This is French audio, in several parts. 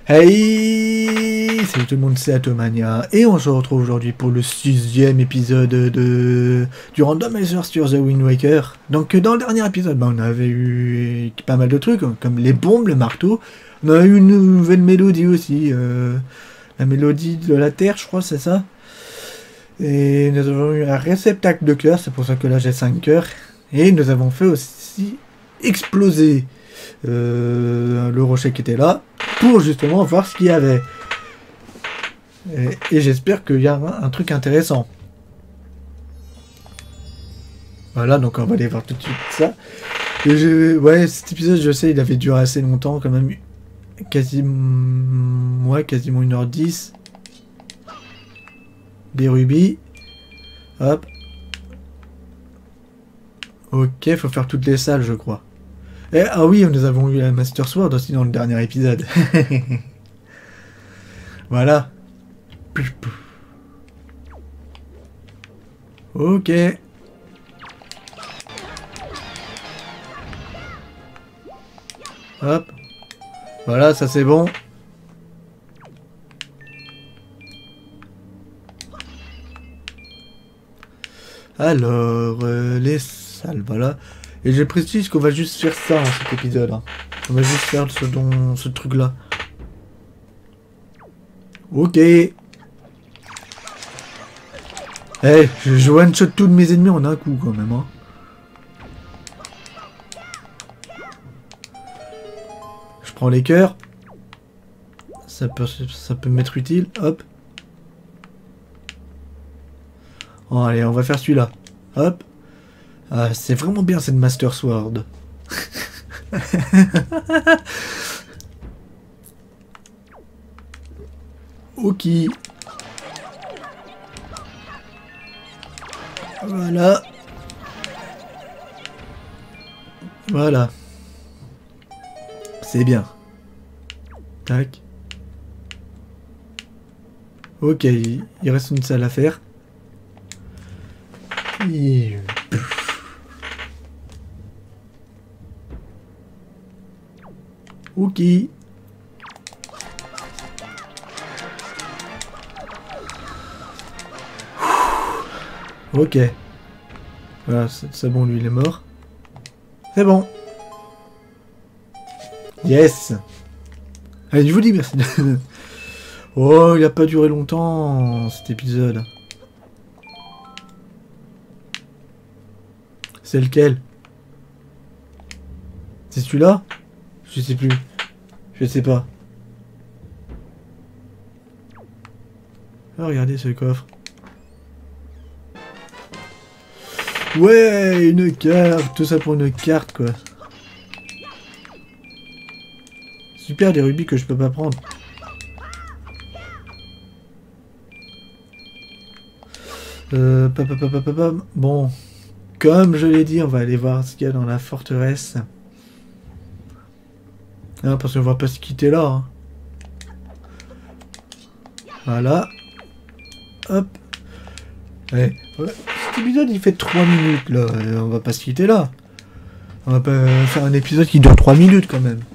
Hey, salut tout le monde, c'est Atomania et on se retrouve aujourd'hui pour le 6e épisode du Randomizer sur The Wind Waker. Donc dans le dernier épisode, on avait eu pas mal de trucs, comme les bombes, le marteau. On a eu une nouvelle mélodie aussi, la mélodie de la Terre, je crois, c'est ça. Et nous avons eu un réceptacle de cœur, c'est pour ça que là j'ai 5 cœurs. Et nous avons fait aussi exploser le rocher qui était là, pour justement voir ce qu'il y avait. Et j'espère qu'il y a un truc intéressant. Voilà, donc on va aller voir tout de suite ça. Et ouais, cet épisode, je sais, il avait duré assez longtemps, quand même. Quasiment 1h10. Des rubis. Hop. Ok, faut faire toutes les salles, je crois. Et, ah oui, nous avons eu la Master Sword aussi dans le dernier épisode. Voilà. Ok. Hop. Voilà, ça c'est bon. Alors, les salles, voilà. Et je précise qu'on va juste faire ça dans cet épisode. Hein. On va juste faire ce truc-là. Ok. Je one-shot tous mes ennemis en un coup quand même. Hein. Je prends les cœurs. Ça peut m'être utile. Hop. Oh, allez, on va faire celui-là. Hop. Ah, c'est vraiment bien cette Master Sword. Ok. Voilà. Voilà. C'est bien. Tac. Ok, il reste une salle à faire. Et... ok. Ok. Voilà, c'est bon, lui il est mort. C'est bon. Yes. Allez, je vous dis merci. Oh, il a pas duré longtemps cet épisode. C'est lequel? C'est celui-là? Je sais plus. Je sais pas. Oh, regardez ce coffre. Ouais, une carte. Tout ça pour une carte, quoi. Super, des rubis que je peux pas prendre. Bon, comme je l'ai dit, on va aller voir ce qu'il y a dans la forteresse. Hein, parce qu'on va pas se quitter là. Hein. Voilà. Hop. Ouais. Cet épisode il fait 3 minutes là. On va pas se quitter là. On va pas faire un épisode qui dure 3 minutes quand même.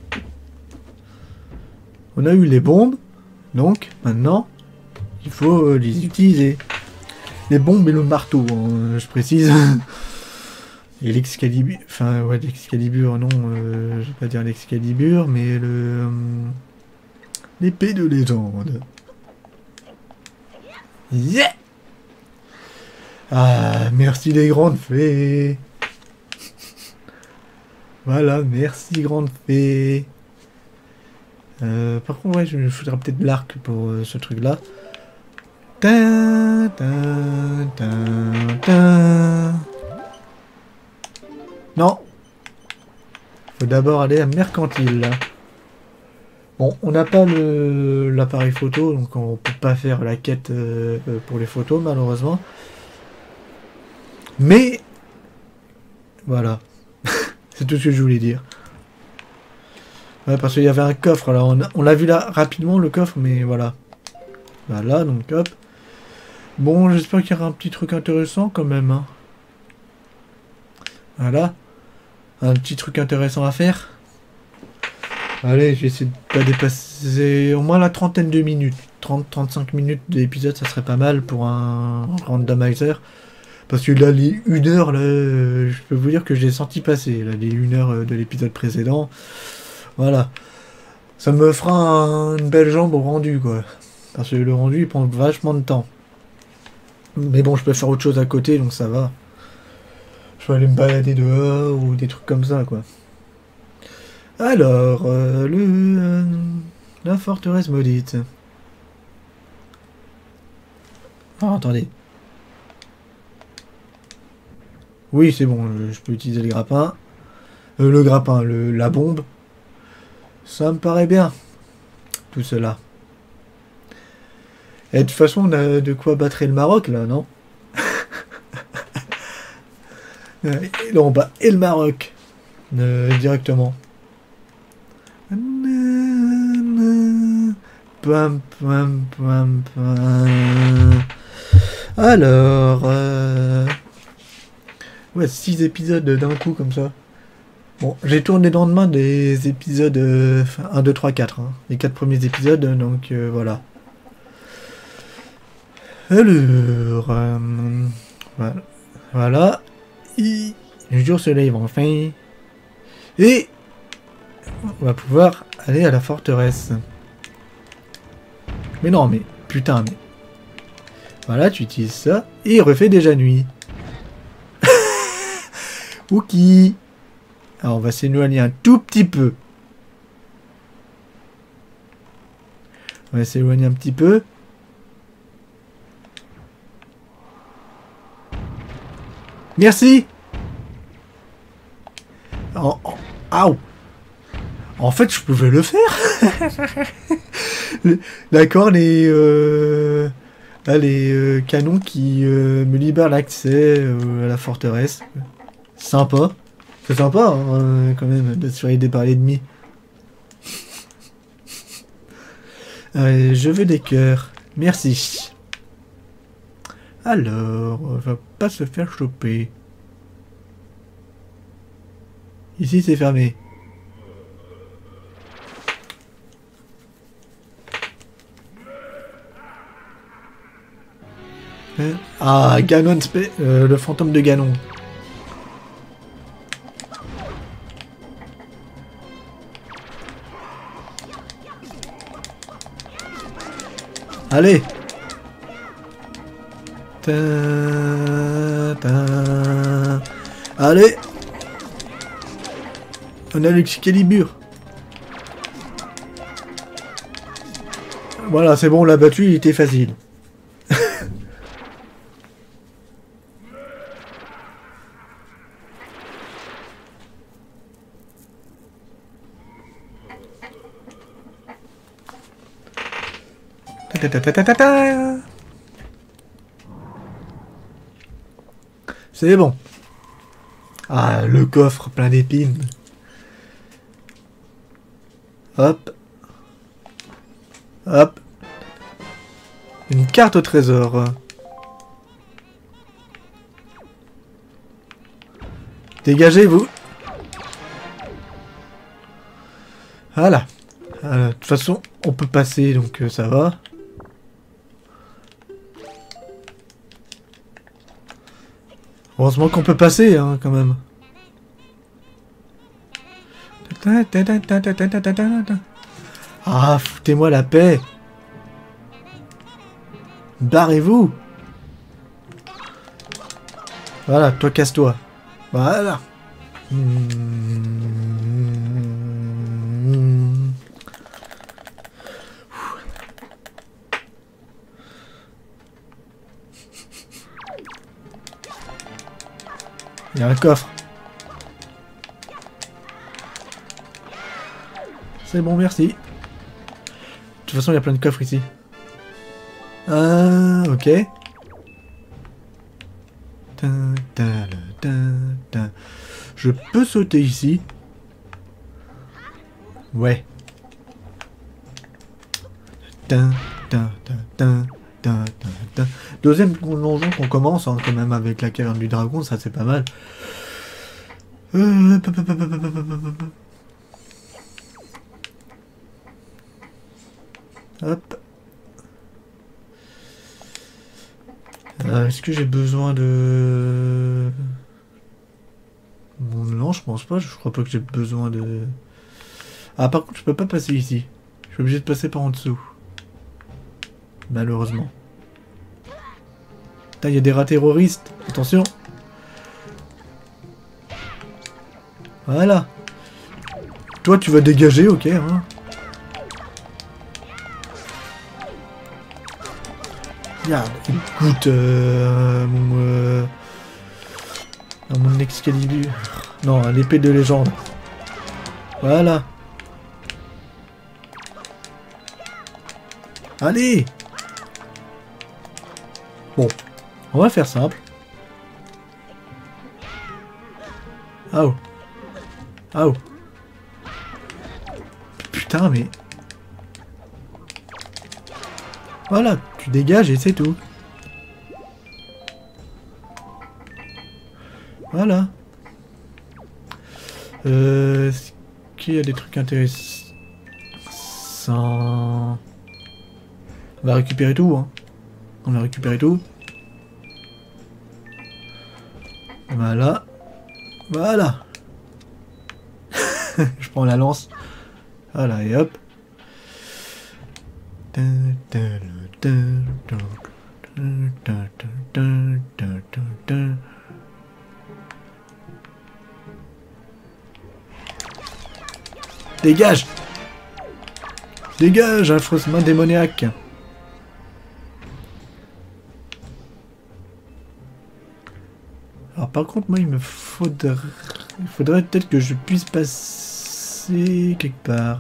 On a eu les bombes. Donc maintenant, il faut les utiliser. Les bombes et le marteau, hein, je précise. Et l'excalibur, enfin ouais, l'excalibur, non, je vais pas dire l'excalibur, mais l'épée de légende. Yeah. Ah, merci les grandes fées. Voilà, merci grandes fées. Par contre, ouais, je faudrait peut-être l'arc pour ce truc-là. Non. Faut d'abord aller à Mercantile. Bon, on n'a pas l'appareil photo, donc on peut pas faire la quête pour les photos, malheureusement. Mais... voilà. C'est tout ce que je voulais dire. Ouais, parce qu'il y avait un coffre, alors on l'a vu là rapidement, le coffre, mais voilà. Voilà, donc hop. Bon, j'espère qu'il y aura un petit truc intéressant quand même. Hein. Voilà. Un petit truc intéressant à faire. Allez, j'essaie de pas dépasser au moins la trentaine de minutes. 30-35 minutes d'épisode, ça serait pas mal pour un randomizer. Parce que là, les 1 heure, là, je peux vous dire que j'ai senti passer. Là, les 1 heure de l'épisode précédent. Voilà. Ça me fera une belle jambe au rendu, quoi. Parce que le rendu, il prend vachement de temps. Mais bon, je peux faire autre chose à côté, donc ça va. Je peux aller me balader dehors ou des trucs comme ça, quoi. Alors, la forteresse maudite. Ah, attendez. Oui, c'est bon, je peux utiliser le grappin. La bombe. Ça me paraît bien. Tout cela. Et de toute façon, on a de quoi battre le Maroc, là, non? Et là, on bat et le Maroc. Directement. Pam, pam, pam, pam. Alors... Ouais, 6 épisodes d'un coup, comme ça. Bon, j'ai tourné dans le main des épisodes 1, 2, 3, 4. Hein, les 4 premiers épisodes, donc voilà. Alors... voilà. Le jour se lève enfin. Et... on va pouvoir aller à la forteresse. Mais non, mais... putain, mais... voilà, tu utilises ça. Et il refait déjà nuit. Ok. Alors on va s'éloigner un tout petit peu. On va s'éloigner un petit peu. Merci. Oh, oh, Aouh. En fait, je pouvais le faire. D'accord, les canons qui me libèrent l'accès à la forteresse. Sympa. C'est sympa, hein, quand même, de surveiller par l'ennemi. Je veux des cœurs. Merci. Alors, on va pas se faire choper. Ici, c'est fermé. Ah, Ganon, le fantôme de Ganon. Allez. Allez. On a l'Excalibur. Voilà, c'est bon, on l'a battu, il était facile. C'est bon. Ah, le coffre plein d'épines. Hop. Hop. Une carte au trésor. Dégagez-vous. Voilà. De toute façon, on peut passer, donc ça va. Heureusement qu'on peut passer, hein, quand même. Ah, foutez-moi la paix. Barrez-vous. Voilà, toi casse-toi. Voilà. Il y a un coffre. C'est bon, merci. De toute façon, il y a plein de coffres ici. Ah, ok. Je peux sauter ici. Ouais. Deuxième donjon qu'on commence, hein, quand même, avec la caverne du dragon, ça c'est pas mal. Hop. Est-ce que j'ai besoin de... Bon, non, je pense pas. Je crois pas que j'ai besoin de... Ah, par contre, je peux pas passer ici. Je suis obligé de passer par en dessous. Malheureusement. Putain, il y a des rats terroristes. Attention. Voilà. Toi, tu vas dégager, ok, hein. Regarde, écoute, mon Excalibur. Non, l'épée de légende. Voilà. Allez. Bon, on va faire simple. Ah oh. Ah oh. Putain, mais... Voilà, tu dégages et c'est tout. Voilà. Est-ce qu'il y a des trucs intéressants? On va récupérer tout, hein. On va récupérer tout. Voilà. Voilà. Je prends la lance. Voilà, et hop. Dégage! Dégage, affreuse main démoniaque! Alors par contre, moi, il faudrait peut-être que je puisse passer quelque part.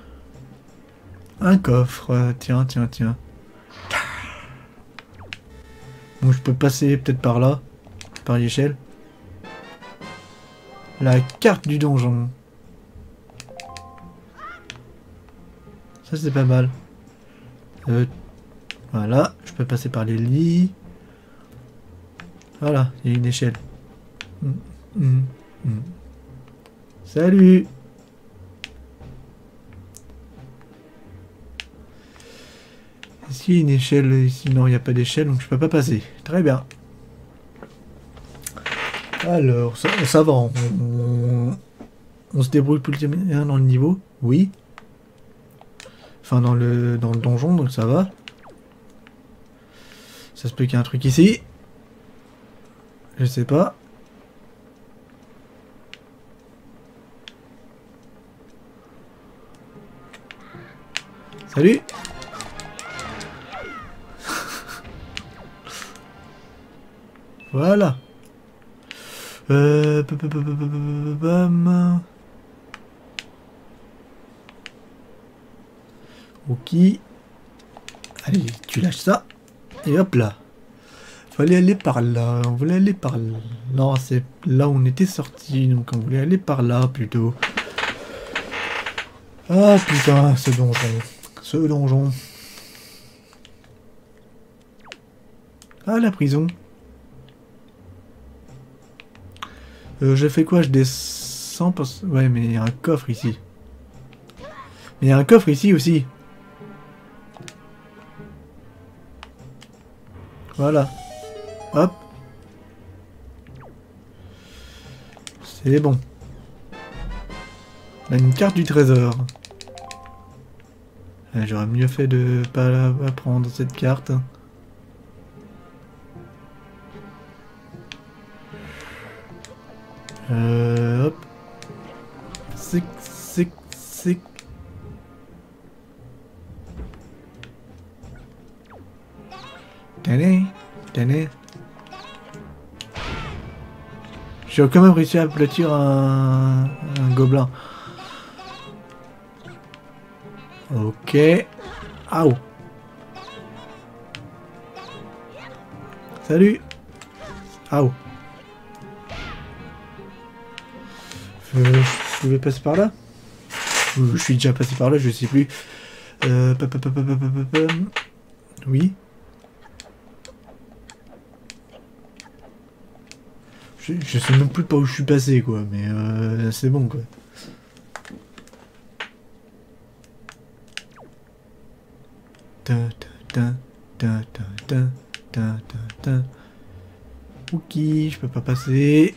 Un coffre, tiens, tiens, tiens. Bon, je peux passer peut-être par là, par l'échelle. La carte du donjon. Ça, c'est pas mal. Voilà, je peux passer par les lits. Voilà, il y a une échelle. Salut! Est-ce qu'il y a une échelle ici? Non, il n'y a pas d'échelle, donc je peux pas passer. Très bien. Alors, ça va. On se débrouille plus bien dans le niveau. Oui. Enfin, dans le donjon, donc ça va. Ça se peut qu'il y ait un truc ici. Je sais pas. Salut! Voilà. Bam. Ok. Allez, tu lâches ça. Et hop là. Fallait aller par là. On voulait aller par là. Non, c'est là où on était sorti. Donc on voulait aller par là plutôt. Ah putain, ce donjon. Ce donjon. Ah, la prison. Je fais quoi? Je descends parce... Ouais, mais il y a un coffre ici. Mais il y a un coffre ici aussi. Voilà. Hop. C'est bon. On a une carte du trésor. J'aurais mieux fait de pas prendre cette carte. Hop. C'est... Tenez. J'ai quand même réussi à aplatir un gobelin. Ok. Aouh. Salut. Aouh. Je vais passer par là? Je suis déjà passé par là, je sais plus. Oui. Je sais même plus par où je suis passé, quoi, mais c'est bon, quoi. Ta, ta, ta, ta, ta, ta, ta, ta. Ok, je peux pas passer.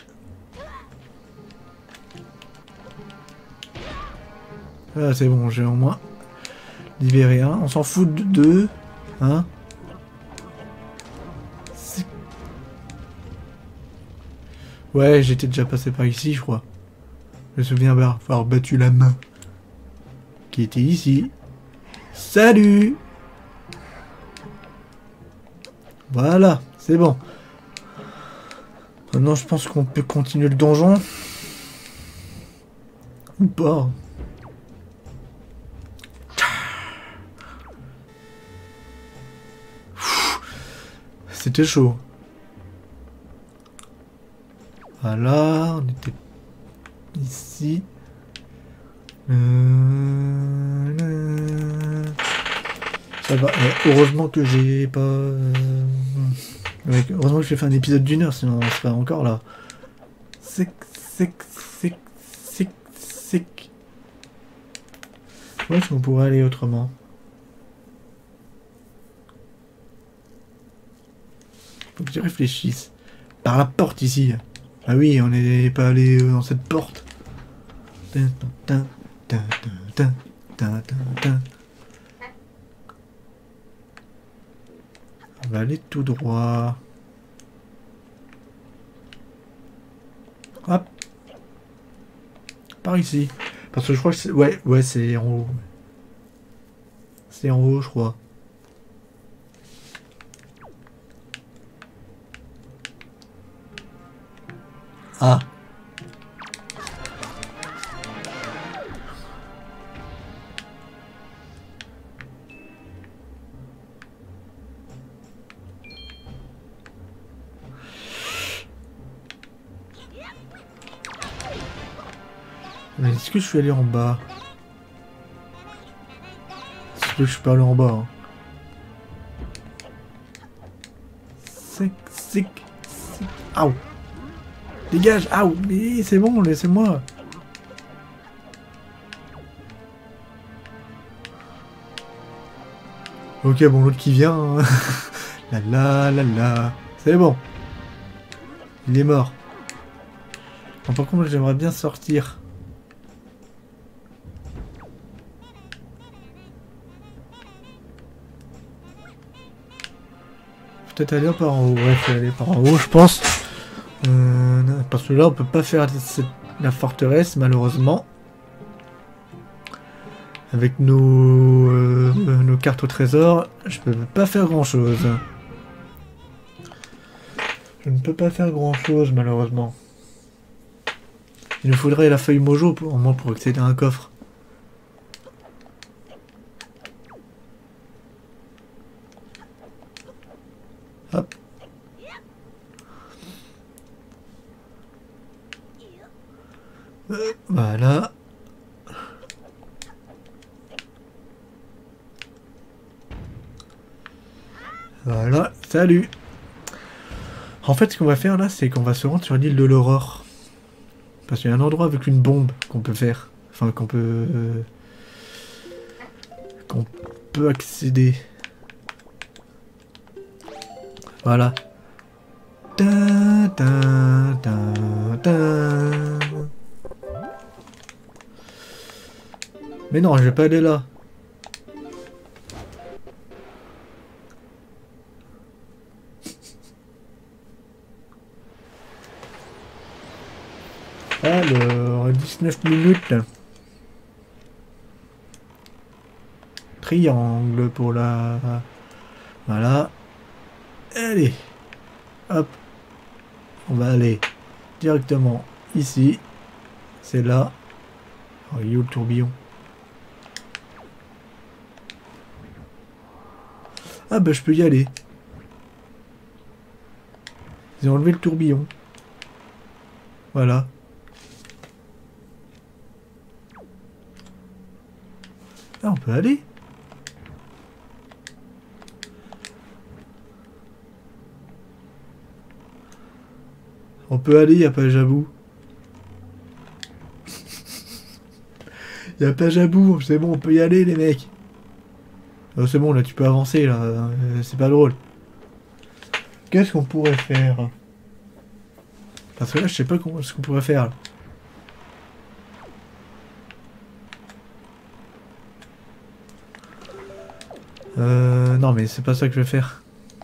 Ah, c'est bon, j'ai au moins libéré un. On s'en fout de deux. Hein? Ouais, j'étais déjà passé par ici, je crois. Je me souviens avoir battu la main qui était ici. Salut! Voilà, c'est bon. Maintenant, je pense qu'on peut continuer le donjon. Ou pas. C'était chaud. Voilà, on était ici. Ça va. Heureusement que j'ai pas... heureusement que j'ai fait un épisode d'une heure, sinon on serait encore là. Sec. Où est-ce qu'on pourrait aller autrement? Faut que j'y réfléchisse. Par la porte ici. Ah oui, on n'est pas allé dans cette porte. On va aller tout droit. Hop. Par ici. Parce que je crois que c'est... Ouais, c'est en haut. C'est en haut, je crois. Ah. Mais est-ce que je suis allé en bas? Est-ce que je suis pas allé en bas, hein? Sec. Aouh. Dégage. Aouh. Mais c'est bon, laissez-moi. Ok, bon, l'autre qui vient. Hein. La. C'est bon. Il est mort. Bon, par contre, j'aimerais bien sortir. Peut-être aller par en haut. Ouais, faut aller par en haut, je pense. Parce que là, on peut pas faire la forteresse, malheureusement. Avec nos cartes au trésor, je peux pas faire grand-chose. Je ne peux pas faire grand-chose, malheureusement. Il nous faudrait la feuille Mojo, au moins pour accéder à un coffre. Hop. Voilà. Voilà, salut. En fait, ce qu'on va faire là, c'est qu'on va se rendre sur l'île de l'Aurore. Parce qu'il y a un endroit avec une bombe qu'on peut faire. Enfin, qu'on peut accéder. Voilà. Mais non, je vais pas aller là. Alors, 19 minutes. Triangle pour la... Voilà. Allez. Hop. On va aller directement ici. C'est là. Oh, il est où le tourbillon? Ah bah je peux y aller. Ils ont enlevé le tourbillon. Voilà. Ah, on peut aller. On peut aller, y a pas Jabou. Y a pas Jabou, c'est bon, on peut y aller les mecs. C'est bon, là, tu peux avancer, là. C'est pas drôle. Qu'est-ce qu'on pourrait faire? Parce que là, je sais pas ce qu'on pourrait faire. Là. Non, mais c'est pas ça que je vais faire.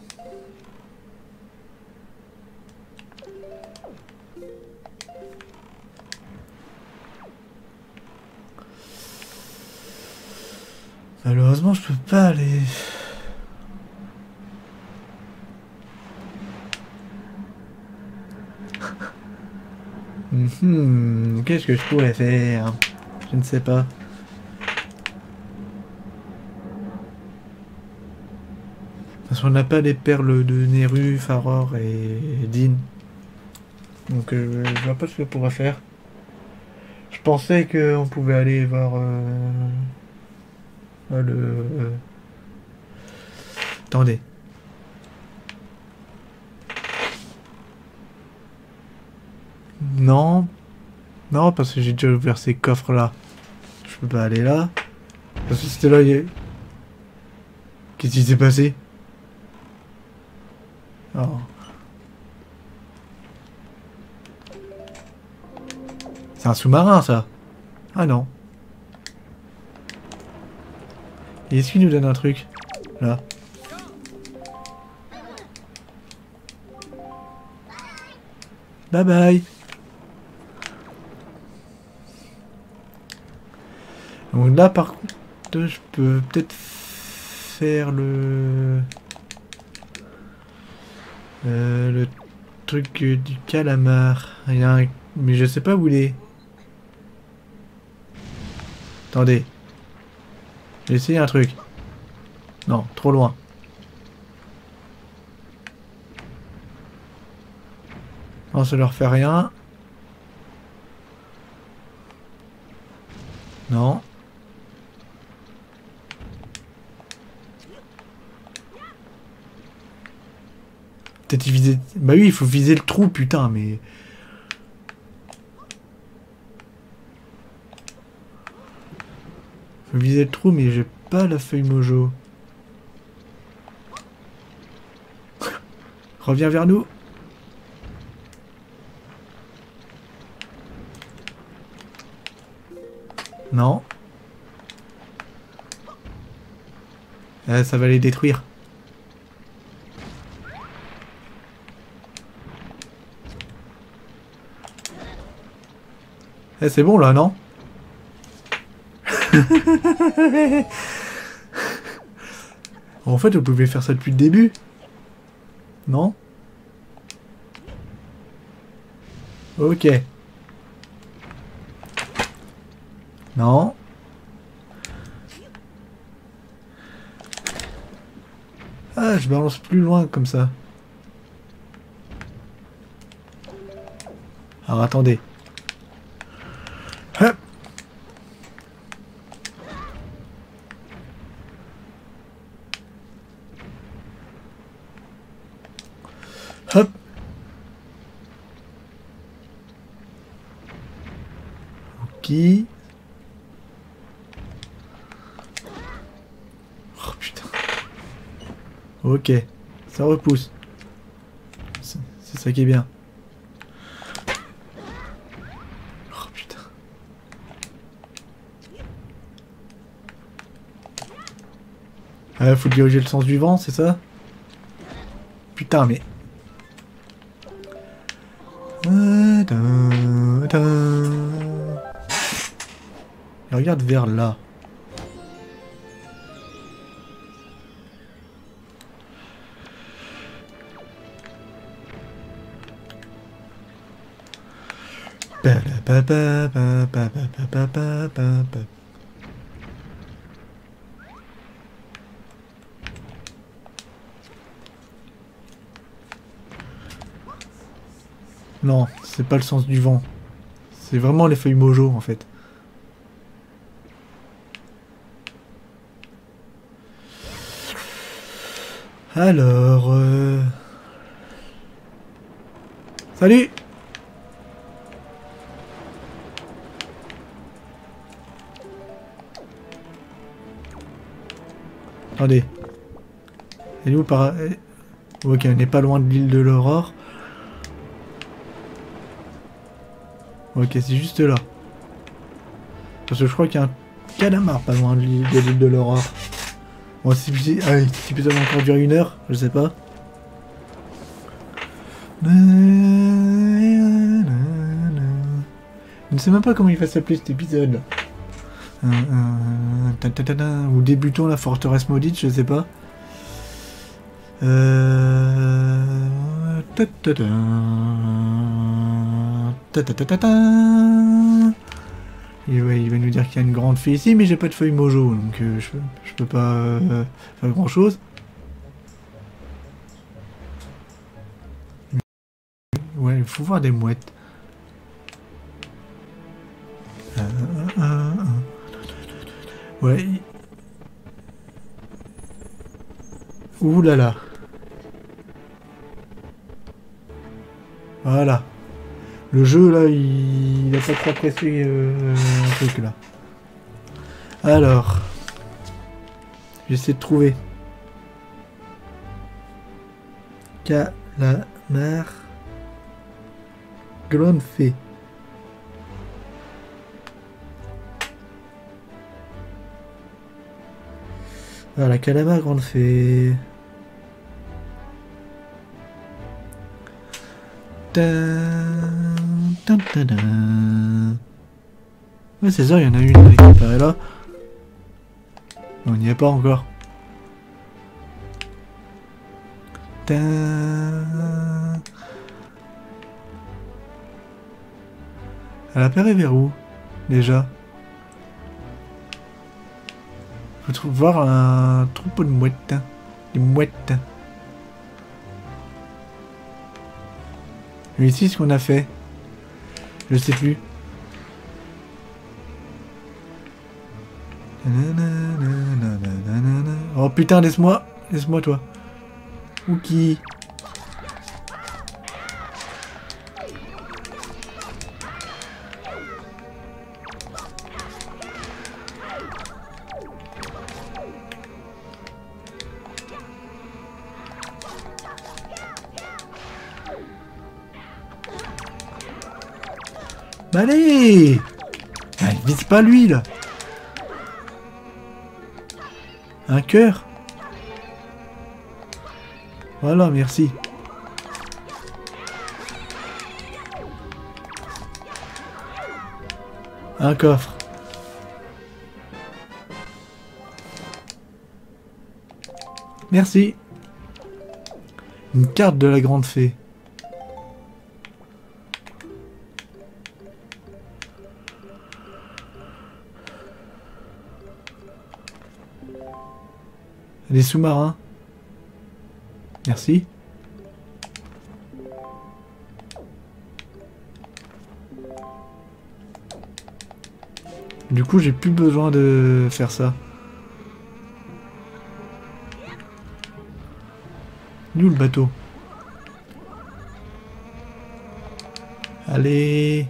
Malheureusement, je peux pas aller... Qu'est-ce que je pourrais faire? Je ne sais pas. Parce qu'on n'a pas les perles de Neru, Faror et Din. Donc je vois pas ce qu'on pourrait faire. Je pensais qu'on pouvait aller voir Attendez. Non. Non, parce que j'ai déjà ouvert ces coffres là. Je peux pas aller là. Parce que c'était là, Qu'est-ce qui s'est passé? Oh. C'est un sous-marin ça. Ah non. Et est-ce qu'il nous donne un truc? Là. Bye bye. Donc là par contre, je peux peut-être faire le truc du calamar. Il y a un... Mais je sais pas où il est. Attendez. J'ai essayé un truc. Non, trop loin. Non, ça leur fait rien. Non. Peut-être viser... Bah oui, il faut viser le trou, putain, mais... Faut viser le trou, mais j'ai pas la feuille mojo. Reviens vers nous. Non. Ça va les détruire. C'est bon là, non? En fait, vous pouvez faire ça depuis le début. Non? Ok. Non. Ah, je balance plus loin comme ça. Alors attendez. Hop. Hop. Ok. Oh putain. Ok. Ça repousse. C'est ça qui est bien. Oh putain. Ah, faut diriger le sens du vent, c'est ça? Putain, mais... Et regarde vers là. Non, c'est pas le sens du vent. C'est vraiment les feuilles mojo en fait. Alors... Salut! Attendez. Elle est où par... Ok, on n'est pas loin de l'île de l'Aurore. Ok, c'est juste là. Parce que je crois qu'il y a un calamar pas loin de l'île de l'Aurore. Bon, si cet épisode va encore durer 1 heure, je sais pas. Je ne sais même pas comment il va s'appeler cet épisode. Ou débutons la forteresse maudite, je sais pas. Et ouais, il va nous dire qu'il y a une grande fée ici, mais j'ai pas de feuille mojo, donc je peux pas faire grand chose. Ouais, il faut voir des mouettes. Ouais. Ouh là là. Voilà. Le jeu là, il a pas trop apprécié un truc là. Alors. J'essaie de trouver. Calamar. Grande fée. Voilà, calamar grande fée. Ouais, c'est ça, il y en a une qui apparaît là. On n'y est pas encore. Elle apparaît vers où déjà? Faut voir un troupeau de mouettes. Des mouettes. Et ici, ce qu'on a fait. Je sais plus. Oh putain, laisse-moi. Laisse-moi, toi. Ou qui? Bah allez! Ah, il vise pas lui là! Un cœur? Voilà, merci. Un coffre. Merci. Une carte de la grande fée. Des sous-marins. Merci. Du coup, j'ai plus besoin de faire ça. Où le bateau? Allez.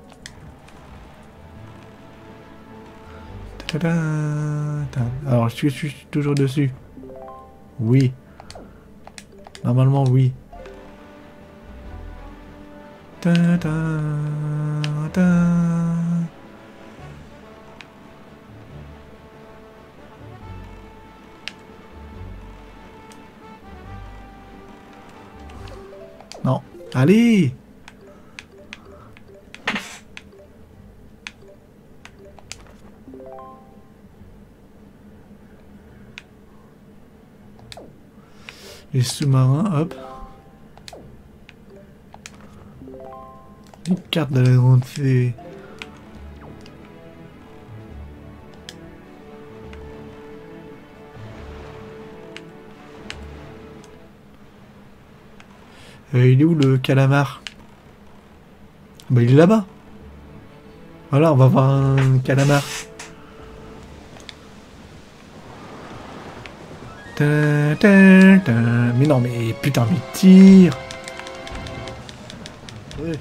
Alors, je suis toujours dessus. Oui. Normalement, oui. Non. Allez! Les sous-marins, hop. Une carte de la grande fée. Il est où le calamar? Bah il est là-bas. Voilà, on va voir un calamar. Mais non, mais putain, mais tire. Ouais.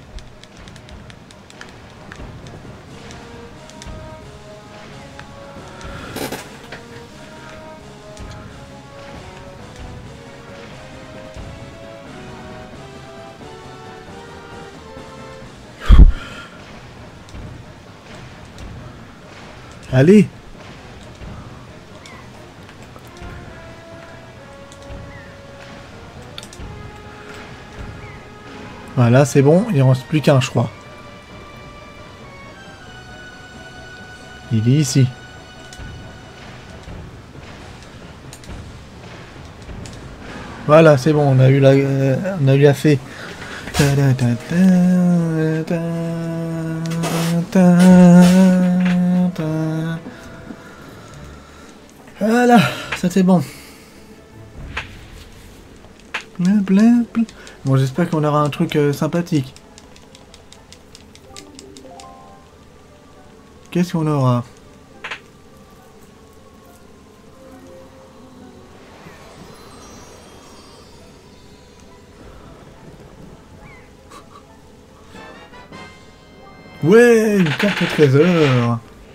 Allez. Voilà, c'est bon. Il en reste plus qu'un, je crois. Il est ici. Voilà, c'est bon. On a eu la fée. Voilà, ça c'est bon. Bon, j'espère qu'on aura un truc sympathique. Qu'est-ce qu'on aura? Ouais, une carte au trésor.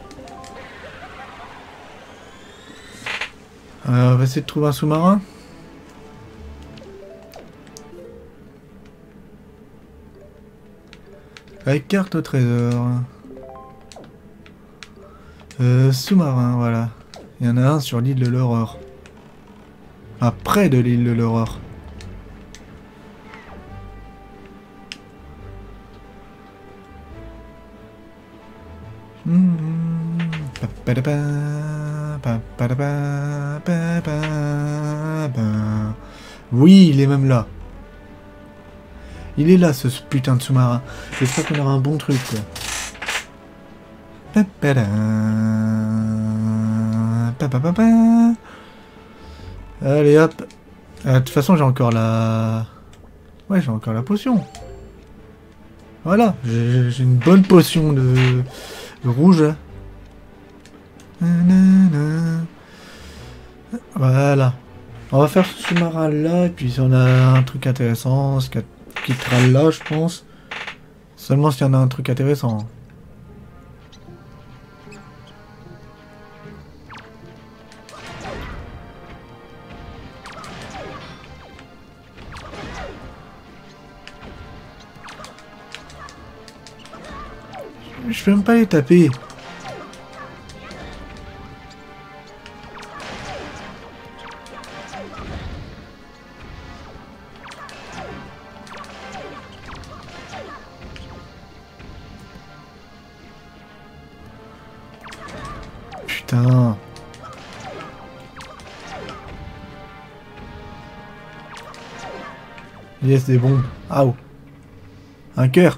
On va essayer de trouver un sous-marin. Avec carte au trésor. Sous-marin, voilà. Il y en a un sur l'île de l'horreur. Ah, près de l'île de l'horreur. Oui, il est même là. Il est là, ce putain de sous-marin. J'espère qu'on aura un bon truc, quoi. Allez, hop. De toute façon, j'ai encore la... Ouais, j'ai encore la potion. Voilà, j'ai une bonne potion de rouge. Voilà. On va faire ce sous-marin là, et puis si on a un truc intéressant, ce qui quittera là, je pense. Seulement s'il y en a un truc intéressant. Je peux même pas les taper. Putain. Yes, des bombes. Ah oh. Un cœur.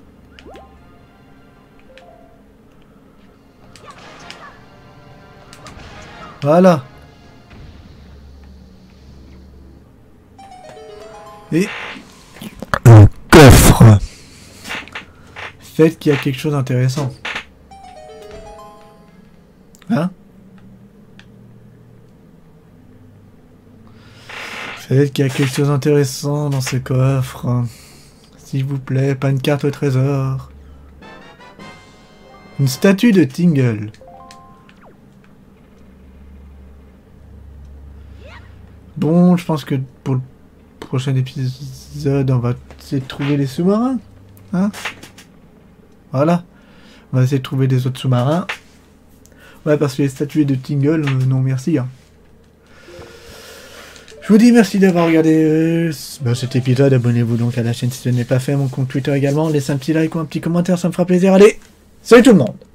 Voilà. Et... un coffre. Faites qu'il y a quelque chose d'intéressant. Hein? Faites qu'il y a quelque chose d'intéressant dans ce coffre. S'il vous plaît, pas une carte au trésor. Une statue de Tingle. Bon, je pense que pour le prochain épisode, on va essayer de trouver les sous-marins. Hein? Voilà. On va essayer de trouver des autres sous-marins. Ouais, parce que les statues de Tingle, non merci. Hein. Je vous dis merci d'avoir regardé cet épisode. Abonnez-vous donc à la chaîne si ce n'est pas fait. Mon compte Twitter également. Laissez un petit like ou un petit commentaire, ça me fera plaisir. Allez, salut tout le monde!